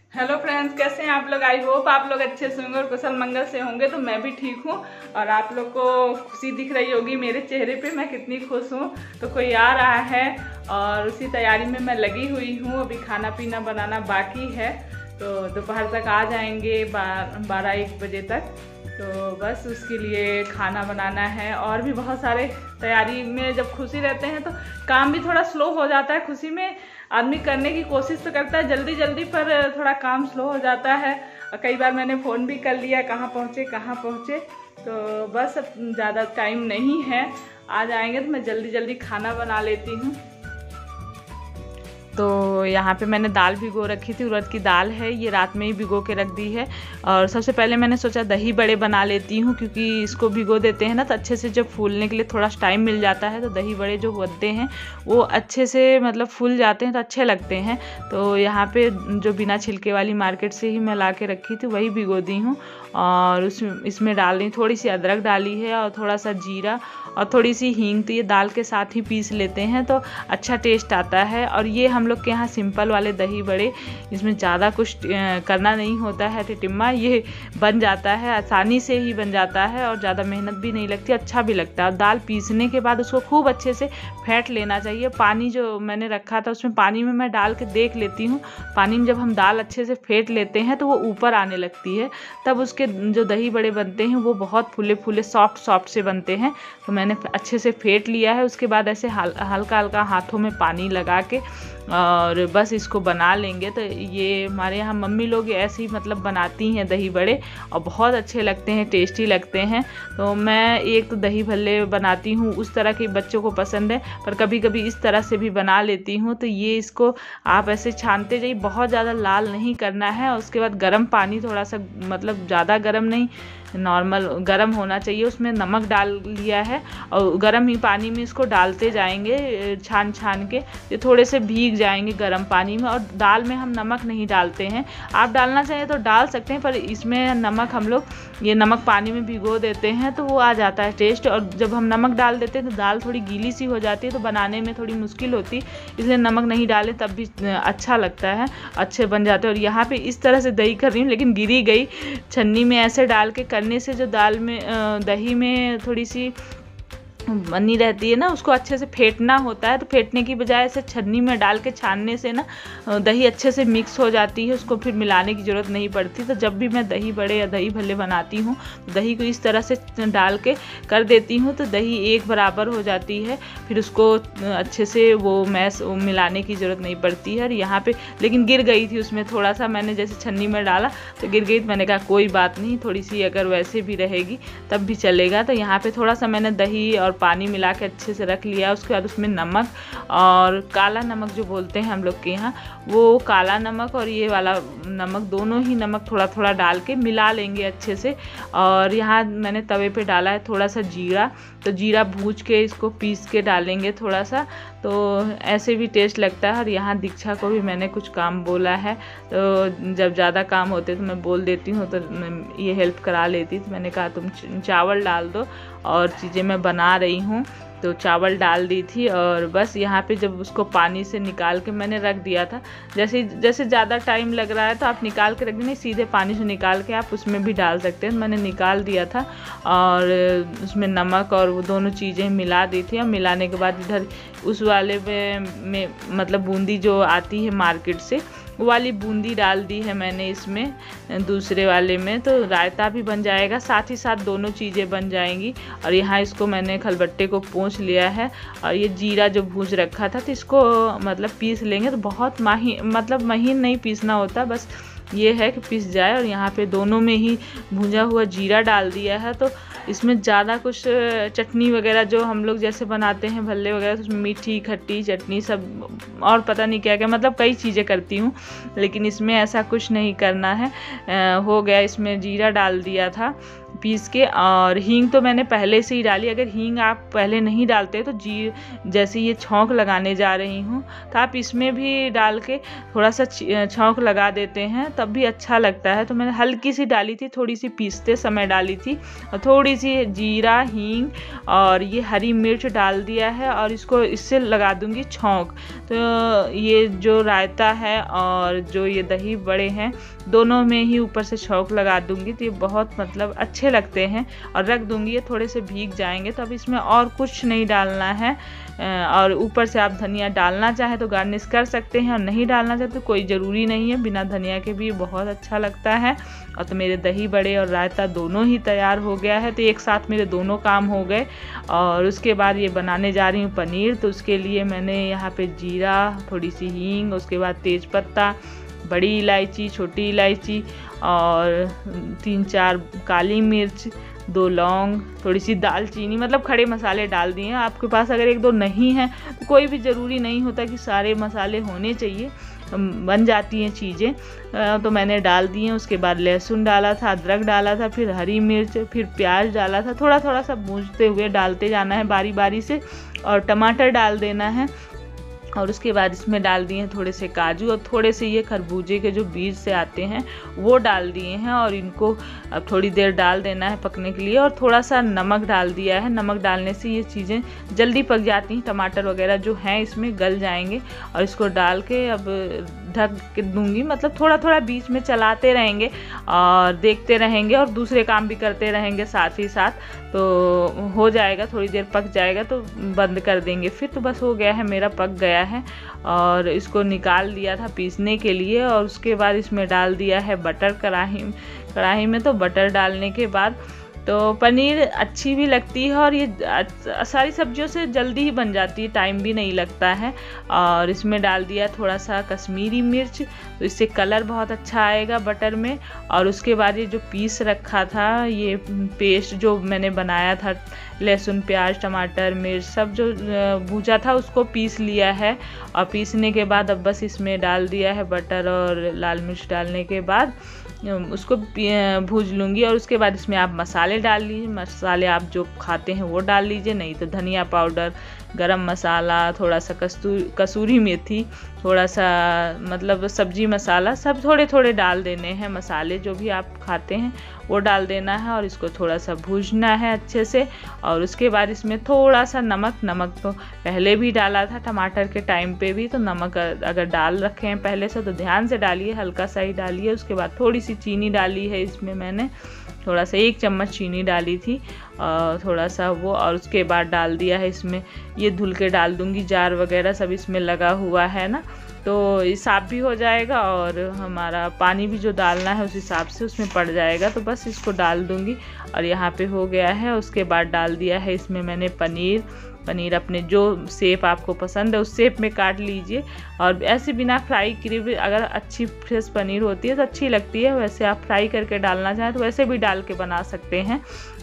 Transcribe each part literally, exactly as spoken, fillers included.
Hello friends, कैसे हैं आप लोग। आई होप आप लोग अच्छे से होंगे और कुशल मंगल से होंगे। तो मैं भी ठीक हूँ और आप लोग को खुशी दिख रही होगी मेरे चेहरे पे, मैं कितनी खुश हूँ। तो कोई आ रहा है और उसी तैयारी में मैं लगी हुई हूँ। अभी खाना पीना बनाना बाकी है, तो दोपहर तक आ जाएंगे बारह एक बजे तक। तो बस उसके लिए खाना बनाना है और भी बहुत सारे तैयारी में। जब खुशी रहते हैं तो काम भी थोड़ा स्लो हो जाता है। खुशी में आदमी करने की कोशिश तो करता है जल्दी जल्दी, पर थोड़ा काम स्लो हो जाता है। और कई बार मैंने फ़ोन भी कर लिया, कहाँ पहुँचे कहाँ पहुँचे। तो बस अब ज़्यादा टाइम नहीं है, आ जाएंगे तो मैं जल्दी जल्दी खाना बना लेती हूँ। तो यहाँ पे मैंने दाल भिगो रखी थी, उड़द की दाल है, ये रात में ही भिगो के रख दी है। और सबसे पहले मैंने सोचा दही बड़े बना लेती हूँ, क्योंकि इसको भिगो देते हैं ना तो अच्छे से जब फूलने के लिए थोड़ा टाइम मिल जाता है तो दही बड़े जो बनते हैं वो अच्छे से मतलब फूल जाते हैं तो अच्छे लगते हैं। तो यहाँ पे जो बिना छिलके वाली मार्केट से ही मैं ला के रखी थी वही भिगो दी हूँ। और उसमें इसमें डाल दी थोड़ी सी अदरक डाली है और थोड़ा सा जीरा और थोड़ी सी हींग। तो ये दाल के साथ ही पीस लेते हैं तो अच्छा टेस्ट आता है। और ये हम लोग के यहाँ सिंपल वाले दही बड़े, इसमें ज़्यादा कुछ करना नहीं होता है। टिटिम्मा ये बन जाता है, आसानी से ही बन जाता है और ज़्यादा मेहनत भी नहीं लगती, अच्छा भी लगता है। और दाल पीसने के बाद उसको खूब अच्छे से फेंट लेना चाहिए। पानी जो मैंने रखा था उसमें पानी में मैं डाल के देख लेती हूँ। पानी में जब हम दाल अच्छे से फेंट लेते हैं तो वो ऊपर आने लगती है, तब उसके जो दही बड़े बनते हैं वो बहुत फूले फूले सॉफ्ट सॉफ्ट से बनते हैं। तो मैंने अच्छे से फेंट लिया है। उसके बाद ऐसे हल्का हल्का हाथों में पानी लगा के और बस इसको बना लेंगे। तो ये हमारे यहाँ मम्मी लोग ऐसे ही मतलब बनाती हैं दही बड़े और बहुत अच्छे लगते हैं, टेस्टी लगते हैं। तो मैं एक तो दही भल्ले बनाती हूँ, उस तरह के बच्चों को पसंद है, पर कभी कभी इस तरह से भी बना लेती हूँ। तो ये इसको आप ऐसे छानते जाइए, बहुत ज़्यादा लाल नहीं करना है। और उसके बाद गर्म पानी, थोड़ा सा मतलब ज़्यादा गर्म नहीं, नॉर्मल गरम होना चाहिए। उसमें नमक डाल लिया है और गरम ही पानी में इसको डालते जाएंगे छान छान के, ये थोड़े से भीग जाएंगे गरम पानी में। और दाल में हम नमक नहीं डालते हैं, आप डालना चाहें तो डाल सकते हैं, पर इसमें नमक हम लोग ये नमक पानी में भिगो देते हैं तो वो आ जाता है टेस्ट। और जब हम नमक डाल देते हैं तो दाल थोड़ी गीली सी हो जाती है, तो बनाने में थोड़ी मुश्किल होती, इसलिए नमक नहीं डालें तब भी अच्छा लगता है, अच्छे बन जाते हैं। और यहाँ पे इस तरह से दही कर रही हूँ, लेकिन गिरी गई छन्नी में। ऐसे डाल के करने से जो दाल में दही में थोड़ी सी बनी रहती है ना, उसको अच्छे से फेंटना होता है। तो फेंटने की बजाय ऐसे छन्नी में डाल के छानने से ना दही अच्छे से मिक्स हो जाती है, उसको फिर मिलाने की ज़रूरत नहीं पड़ती। तो जब भी मैं दही बड़े या दही भल्ले बनाती हूँ तो दही को इस तरह से डाल के कर देती हूँ, तो दही एक बराबर हो जाती है, फिर उसको अच्छे से वो मैश मिलाने की ज़रूरत नहीं पड़ती है। और यहाँ पर लेकिन गिर गई थी, उसमें थोड़ा सा मैंने जैसे छन्नी में डाला तो गिर गई। तो मैंने कहा कोई बात नहीं, थोड़ी सी अगर वैसे भी रहेगी तब भी चलेगा। तो यहाँ पर थोड़ा सा मैंने दही और पानी मिला के अच्छे से रख लिया। उसके बाद उसमें नमक और काला नमक जो बोलते हैं हम लोग के यहाँ, वो काला नमक और ये वाला नमक, दोनों ही नमक थोड़ा थोड़ा डाल के मिला लेंगे अच्छे से। और यहाँ मैंने तवे पे डाला है थोड़ा सा जीरा, तो जीरा भूज के इसको पीस के डालेंगे थोड़ा सा, तो ऐसे भी टेस्ट लगता है। और यहाँ दीक्षा को भी मैंने कुछ काम बोला है, तो जब ज़्यादा काम होते तो मैं बोल देती हूँ, तो ये हेल्प करा लेती। तो मैंने कहा तुम चावल डाल दो, और चीज़ें मैं बना रही हूँ तो चावल डाल दी थी। और बस यहाँ पे जब उसको पानी से निकाल के मैंने रख दिया था, जैसे जैसे ज़्यादा टाइम लग रहा है तो आप निकाल के रख दें, सीधे पानी से निकाल के आप उसमें भी डाल सकते हैं। मैंने निकाल दिया था और उसमें नमक और वो दोनों चीज़ें मिला दी थी। और मिलाने के बाद इधर उस वाले में, में मतलब बूंदी जो आती है मार्केट से, वो वाली बूंदी डाल दी है मैंने इसमें दूसरे वाले में। तो रायता भी बन जाएगा, साथ ही साथ दोनों चीज़ें बन जाएंगी। और यहाँ इसको मैंने खलबट्टे को पोंछ लिया है। और ये जीरा जो भूज रखा था तो इसको मतलब पीस लेंगे। तो बहुत महीन मतलब महीन नहीं पीसना होता, बस ये है कि पिस जाए। और यहाँ पे दोनों में ही भुजा हुआ जीरा डाल दिया है। तो इसमें ज़्यादा कुछ चटनी वगैरह जो हम लोग जैसे बनाते हैं भल्ले वगैरह, तो उसमें मीठी खट्टी चटनी सब और पता नहीं क्या क्या मतलब कई चीज़ें करती हूँ, लेकिन इसमें ऐसा कुछ नहीं करना है। आ, हो गया, इसमें जीरा डाल दिया था पीस के। और हींग तो मैंने पहले से ही डाली। अगर हींग आप पहले नहीं डालते तो जी जैसे ये छौंक लगाने जा रही हूँ तो आप इसमें भी डाल के थोड़ा सा छौंक लगा देते हैं, तब भी अच्छा लगता है। तो मैंने हल्की सी डाली थी, थोड़ी सी पीसते समय डाली थी, और थोड़ी सी जीरा, हींग और ये हरी मिर्च डाल दिया है और इसको इससे लगा दूंगी छौंक। तो ये जो रायता है और जो ये दही बड़े हैं दोनों में ही ऊपर से छौंक लगा दूंगी, तो ये बहुत मतलब अच्छे लगते हैं। और रख दूंगी, ये थोड़े से भीग जाएंगे। तो अब इसमें और कुछ नहीं डालना है। और ऊपर से आप धनिया डालना चाहे तो गार्निश कर सकते हैं, और नहीं डालना चाहे तो कोई ज़रूरी नहीं है, बिना धनिया के भी बहुत अच्छा लगता है। और तो मेरे दही बड़े और रायता दोनों ही तैयार हो गया है। तो एक साथ मेरे दोनों काम हो गए। और उसके बाद ये बनाने जा रही हूँ पनीर। तो उसके लिए मैंने यहाँ पे जीरा, थोड़ी सी हींग, उसके बाद तेज पत्ता, बड़ी इलायची, छोटी इलायची और तीन चार काली मिर्च, दो लौंग, थोड़ी सी दालचीनी, मतलब खड़े मसाले डाल दिए हैं। आपके पास अगर एक दो नहीं है तो कोई भी ज़रूरी नहीं होता कि सारे मसाले होने चाहिए, बन जाती हैं चीज़ें। तो मैंने डाल दिए। उसके बाद लहसुन डाला था, अदरक डाला था, फिर हरी मिर्च, फिर प्याज डाला था। थोड़ा थोड़ा सा भूनते हुए डालते जाना है बारी बारी से। और टमाटर डाल देना है। और उसके बाद इसमें डाल दिए हैं थोड़े से काजू, और थोड़े से ये खरबूजे के जो बीज से आते हैं वो डाल दिए हैं। और इनको अब थोड़ी देर डाल देना है पकने के लिए। और थोड़ा सा नमक डाल दिया है। नमक डालने से ये चीज़ें जल्दी पक जाती हैं, टमाटर वगैरह जो हैं इसमें गल जाएंगे। और इसको डाल के अब ढक के दूंगी, मतलब थोड़ा थोड़ा बीच में चलाते रहेंगे और देखते रहेंगे और दूसरे काम भी करते रहेंगे साथ ही साथ। तो हो जाएगा, थोड़ी देर पक जाएगा तो बंद कर देंगे फिर। तो बस हो गया है, मेरा पक गया है। और इसको निकाल दिया था पीसने के लिए। और उसके बाद इसमें डाल दिया है बटर कढ़ाई कढ़ाई में। तो बटर डालने के बाद तो पनीर अच्छी भी लगती है, और ये सारी सब्जियों से जल्दी ही बन जाती है, टाइम भी नहीं लगता है। और इसमें डाल दिया थोड़ा सा कश्मीरी मिर्च, तो इससे कलर बहुत अच्छा आएगा बटर में। और उसके बाद ये जो पीस रखा था, ये पेस्ट जो मैंने बनाया था, लहसुन, प्याज, टमाटर, मिर्च सब जो भूजा था उसको पीस लिया है। और पीसने के बाद अब बस इसमें डाल दिया है बटर, और लाल मिर्च डालने के बाद उसको भूज लूँगी। और उसके बाद इसमें आप मसाले डाल लीजिए, मसाले आप जो खाते हैं वो डाल लीजिए, नहीं तो धनिया पाउडर, गरम मसाला, थोड़ा सा कस्तूरी कसूरी मेथी, थोड़ा सा मतलब सब्जी मसाला, सब थोड़े थोड़े डाल देने हैं। मसाले जो भी आप खाते हैं वो डाल देना है। और इसको थोड़ा सा भूनना है अच्छे से। और उसके बाद इसमें थोड़ा सा नमक नमक तो पहले भी डाला था टमाटर के टाइम पे भी, तो नमक अगर डाल रखे हैं पहले से तो ध्यान से डालिए, हल्का सा ही डालिए। उसके बाद थोड़ी सी चीनी डाली है इसमें मैंने, थोड़ा सा एक चम्मच चीनी डाली थी, और थोड़ा सा वो। और उसके बाद डाल दिया है इसमें, ये धुल के डाल दूँगी, जार वगैरह सब इसमें लगा हुआ है ना, तो ये साफ़ भी हो जाएगा। और हमारा पानी भी जो डालना है उस हिसाब से उसमें पड़ जाएगा। तो बस इसको डाल दूँगी, और यहाँ पे हो गया है। उसके बाद डाल दिया है इसमें मैंने पनीर। पनीर अपने जो शेप आपको पसंद है उस शेप में काट लीजिए। और ऐसे बिना फ्राई किए भी अगर अच्छी फ्रेश पनीर होती है तो अच्छी लगती है। वैसे आप फ्राई करके डालना चाहें तो वैसे भी डाल के बना सकते हैं।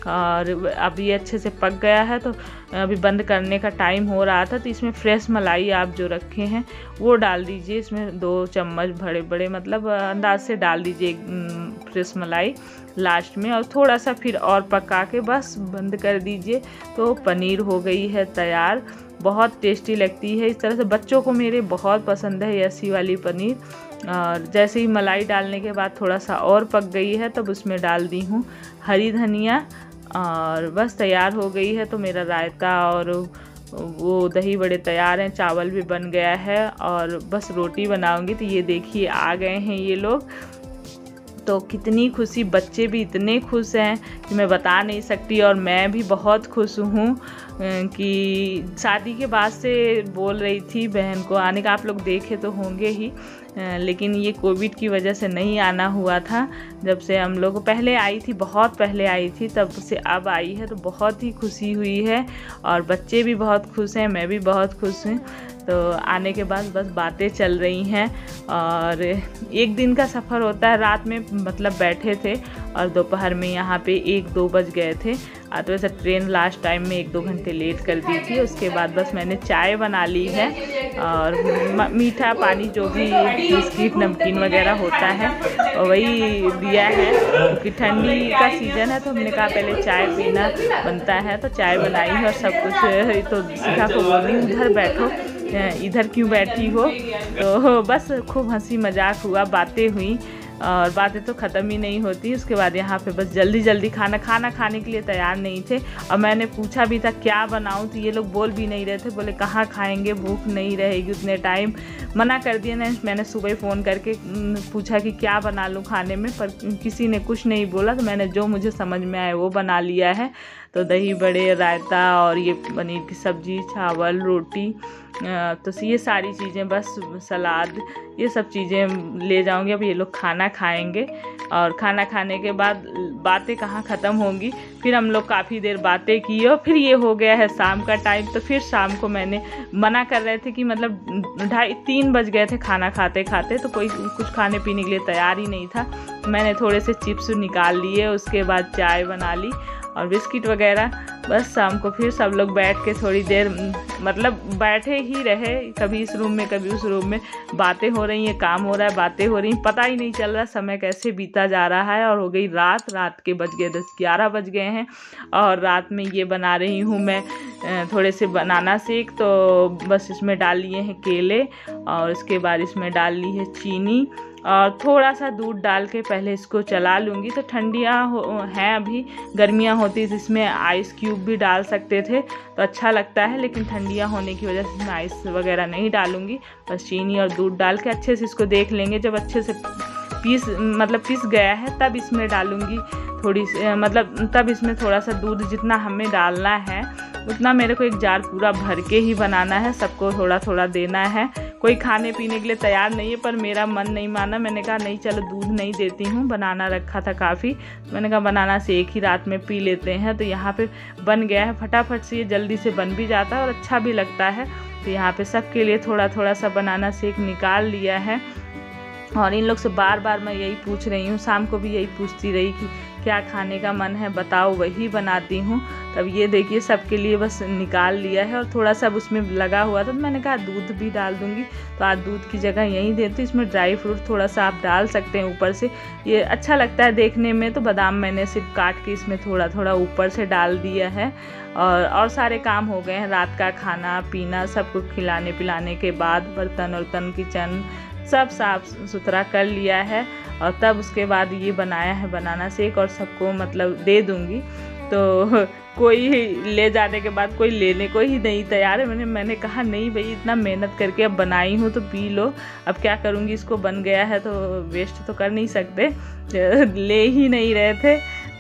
और अब ये अच्छे से पक गया है, तो अभी बंद करने का टाइम हो रहा था। तो इसमें फ्रेश मलाई आप जो रखे हैं वो डाल दीजिए। इसमें दो चम्मच बड़े बड़े मतलब अंदाज से डाल दीजिए फ्रेश मलाई लास्ट में। और थोड़ा सा फिर और पका के बस बंद कर दीजिए। तो पनीर हो गई है तैयार। बहुत टेस्टी लगती है। इस तरह से बच्चों को मेरे बहुत पसंद है ऐसी वाली पनीर। और जैसे ही मलाई डालने के बाद थोड़ा सा और पक गई है, तब उसमें डाल दी हूँ हरी धनिया, और बस तैयार हो गई है। तो मेरा रायता और वो दही बड़े तैयार हैं, चावल भी बन गया है, और बस रोटी बनाऊंगी। तो ये देखिए आ गए हैं ये लोग। तो कितनी खुशी, बच्चे भी इतने खुश हैं कि मैं बता नहीं सकती। और मैं भी बहुत खुश हूँ कि शादी के बाद से बोल रही थी बहन को आने का, आप लोग देखे तो होंगे ही, लेकिन ये कोविड की वजह से नहीं आना हुआ था। जब से हम लोग पहले आई थी, बहुत पहले आई थी, तब से अब आई है। तो बहुत ही खुशी हुई है, और बच्चे भी बहुत खुश हैं, मैं भी बहुत खुश हूँ। तो आने के बाद बस बातें चल रही हैं। और एक दिन का सफ़र होता है, रात में मतलब बैठे थे और दोपहर में यहाँ पे एक दो बज गए थे। तो वैसे ट्रेन लास्ट टाइम में एक दो घंटे लेट कर दी थी। उसके बाद बस मैंने चाय बना ली है और मीठा पानी जो भी बिस्किट नमकीन वगैरह होता है वही दिया है, क्योंकि ठंडी का सीज़न है तो हमने कहा पहले चाय पीना बनता है, तो चाय बनाई है और सब कुछ। तो शिखा को बोल रही उधर बैठो, इधर क्यों बैठी हो। तो बस खूब हंसी मजाक हुआ, बातें हुई और बातें तो ख़त्म ही नहीं होती। उसके बाद यहाँ पे बस जल्दी जल्दी खाना खाना खाने के लिए तैयार नहीं थे और मैंने पूछा भी था क्या बनाऊँ, तो ये लोग बोल भी नहीं रहे थे, बोले कहाँ खाएंगे, भूख नहीं रहेगी उतने टाइम। मना कर दिया ना, मैंने सुबह फ़ोन करके पूछा कि क्या बना लूँ खाने में, पर किसी ने कुछ नहीं बोला, तो मैंने जो मुझे समझ में आया वो बना लिया है। तो दही बड़े, रायता और ये पनीर की सब्ज़ी, चावल, रोटी, तो ये सारी चीज़ें, बस सलाद, ये सब चीज़ें ले जाऊंगी। अब ये लोग खाना खाएंगे और खाना खाने के बाद बातें कहाँ ख़त्म होंगी। फिर हम लोग काफ़ी देर बातें की और फिर ये हो गया है शाम का टाइम। तो फिर शाम को मैंने मना कर रहे थे कि मतलब ढाई तीन बज गए थे खाना खाते खाते, तो कोई कुछ खाने पीने के लिए तैयार ही नहीं था। मैंने थोड़े से चिप्स निकाल लिए, उसके बाद चाय बना ली और बिस्किट वगैरह। बस शाम को फिर सब लोग बैठ के थोड़ी देर मतलब बैठे ही रहे, कभी इस रूम में कभी उस रूम में, बातें हो रही हैं, काम हो रहा है, बातें हो रही हैं, पता ही नहीं चल रहा समय कैसे बीता जा रहा है। और हो गई रात, रात के बज गए दस ग्यारह बज गए हैं और रात में ये बना रही हूँ मैं थोड़े से बनाना शेक। तो बस इसमें डाल लिए हैं केले और इसके बाद इसमें डाल ली है चीनी और थोड़ा सा दूध डाल के पहले इसको चला लूँगी। तो ठंडियाँ हैं अभी, गर्मियाँ होती तो इसमें आइस क्यूब भी डाल सकते थे तो अच्छा लगता है, लेकिन ठंडियाँ होने की वजह से इसमें आइस वगैरह नहीं डालूँगी। बस चीनी और दूध डाल के अच्छे से इसको देख लेंगे, जब अच्छे से पीस मतलब पीस गया है तब इसमें डालूँगी थोड़ी सी, मतलब तब इसमें थोड़ा सा दूध, जितना हमें डालना है उतना मेरे को एक जार पूरा भर के ही बनाना है, सबको थोड़ा थोड़ा देना है। कोई खाने पीने के लिए तैयार नहीं है, पर मेरा मन नहीं माना, मैंने कहा नहीं चलो दूध नहीं देती हूँ, बनाना रखा था काफ़ी, मैंने कहा बनाना से एक ही रात में पी लेते हैं। तो यहाँ पे बन गया है, फटाफट से ये जल्दी से बन भी जाता है और अच्छा भी लगता है। तो यहाँ पे सबके लिए थोड़ा थोड़ा सा बनाना शेक निकाल लिया है और इन लोग से बार बार मैं यही पूछ रही हूँ, शाम को भी यही पूछती रही कि क्या खाने का मन है बताओ, वही बनाती हूँ। तब ये देखिए सबके लिए बस निकाल लिया है और थोड़ा सा उसमें लगा हुआ था, तो मैंने कहा दूध भी डाल दूँगी, तो आज दूध की जगह यही देती। इसमें ड्राई फ्रूट थोड़ा सा आप डाल सकते हैं ऊपर से, ये अच्छा लगता है देखने में। तो बादाम मैंने सिर्फ काट के इसमें थोड़ा थोड़ा ऊपर से डाल दिया है और और सारे काम हो गए हैं, रात का खाना पीना सबको खिलाने पिलाने के बाद बर्तन वर्तन किचन सब साफ सुथरा कर लिया है और तब उसके बाद ये बनाया है बनाना शेक और सबको मतलब दे दूँगी। तो कोई ले जाने के बाद कोई लेने को ही नहीं तैयार है। मैंने मैंने कहा नहीं भाई इतना मेहनत करके अब बनाई हूँ तो पी लो, अब क्या करूँगी, इसको बन गया है तो वेस्ट तो कर नहीं सकते, ले ही नहीं रहे थे।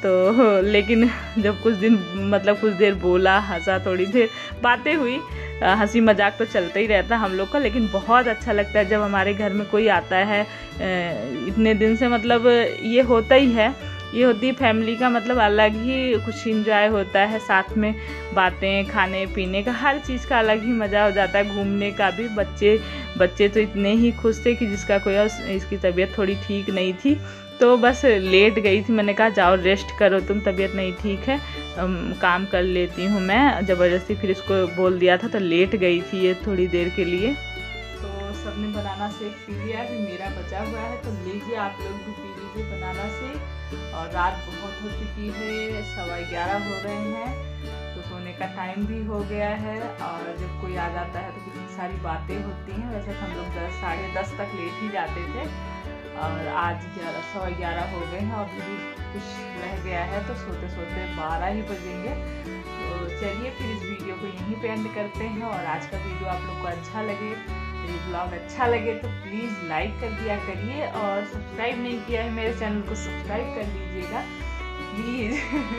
तो लेकिन जब कुछ दिन मतलब कुछ देर बोला, हंसा, थोड़ी देर बातें हुई, हंसी मजाक तो चलता ही रहता हम लोग का, लेकिन बहुत अच्छा लगता है जब हमारे घर में कोई आता है। इतने दिन से मतलब ये होता ही है, ये होती है फैमिली का मतलब अलग ही कुछ इंजॉय होता है, साथ में बातें, खाने पीने का, हर चीज़ का अलग ही मज़ा हो जाता है, घूमने का भी। बच्चे बच्चे तो इतने ही खुश थे कि जिसका कोई और, इसकी तबीयत थोड़ी ठीक नहीं थी तो बस लेट गई थी। मैंने कहा जाओ रेस्ट करो तुम, तबीयत नहीं ठीक है, काम कर लेती हूँ मैं, ज़बरदस्ती फिर इसको बोल दिया था तो लेट गई थी ये थोड़ी देर के लिए। तो सबने बनाना शेक पी लिया, फिर मेरा बचा हुआ है तो लीजिए आप लोग भी पी लीजिए बनाना शेक। और रात बहुत हो चुकी है, सवा ग्यारह हो रहे हैं तो सोने का टाइम भी हो गया है और जब कोई आ जाता है तो कितनी सारी बातें होती हैं। वैसे हम लोग दस साढ़े दस तक लेट ही जाते थे और आज ग्यारह सवा ग्यारह हो गए हैं और अभी भी कुछ रह गया है तो सोते सोते बारह ही बजेंगे। तो चलिए फिर इस वीडियो को यहीं पे एंड करते हैं और आज का वीडियो आप लोग को अच्छा लगे, ये ब्लॉग अच्छा लगे तो प्लीज़ लाइक कर दिया करिए और सब्सक्राइब नहीं किया है मेरे चैनल को सब्सक्राइब कर लीजिएगा प्लीज़।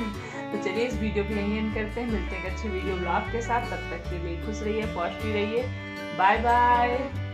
तो चलिए इस वीडियो को यहीं एंड करते हैं, मिलते हैं एक अच्छे वीडियो ब्लॉग के साथ, तब तक के लिए खुश रहिए, पॉजिटिव रहिए, बाय बाय।